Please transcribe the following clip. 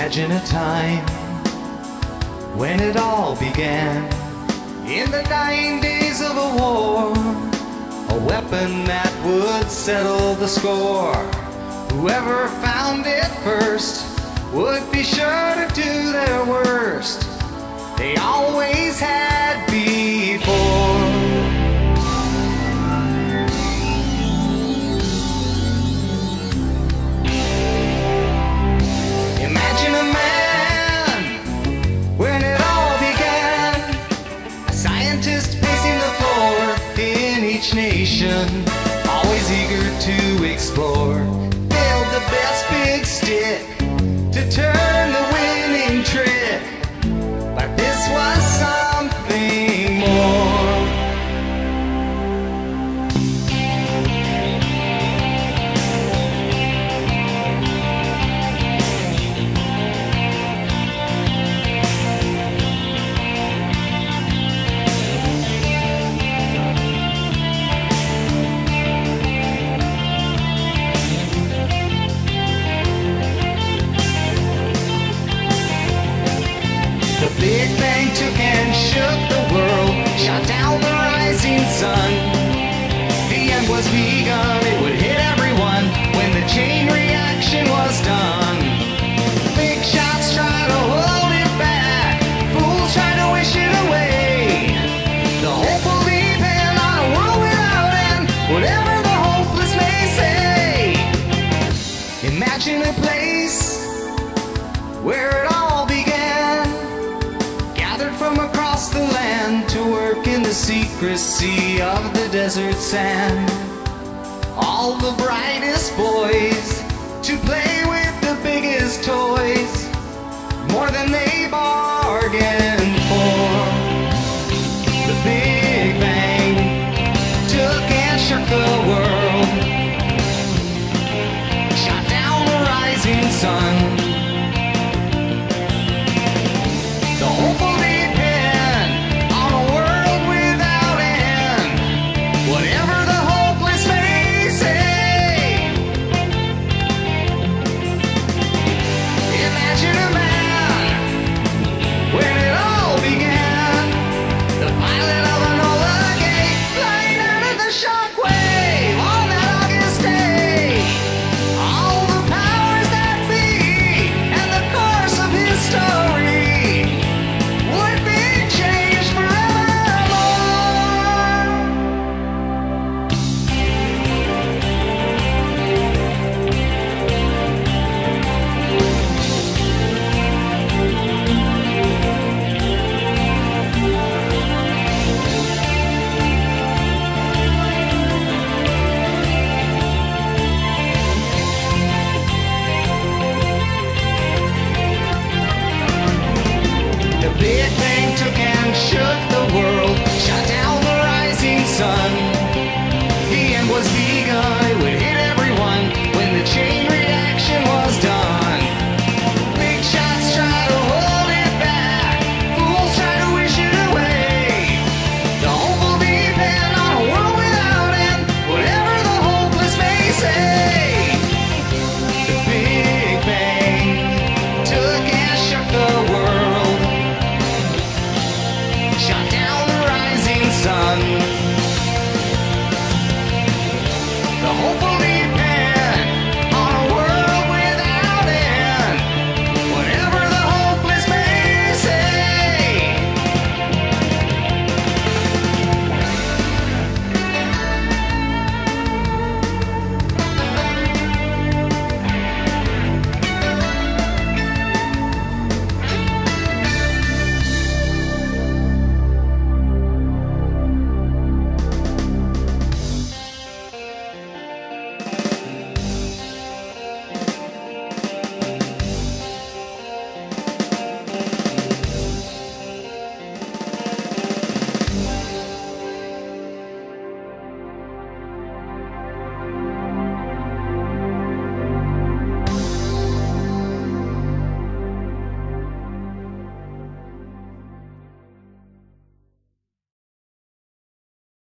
Imagine a time when it all began, in the dying days of a war, a weapon that would settle the score. Whoever found it first would be sure to do their worst. They always had before. Imagine a man when it all began, a scientist pacing the floor in each nation, always eager to explore. Build the best big stick to turn the winning trick, but this was something more. The Big Bang took and shook the world, shot down the rising sun. The end was begun, it would hit everyone when the chain reaction was done. Big shots try to hold it back, fools try to wish it away. The hopeful depend on a world without end, whatever the hopeless may say. Imagine a place where it all began, gathered from across the land to work in the secrecy of the desert sand. All the brightest boys to play with the biggest toys, more than they bargained for. The Big Bang took and shook the world, shot down the rising sun.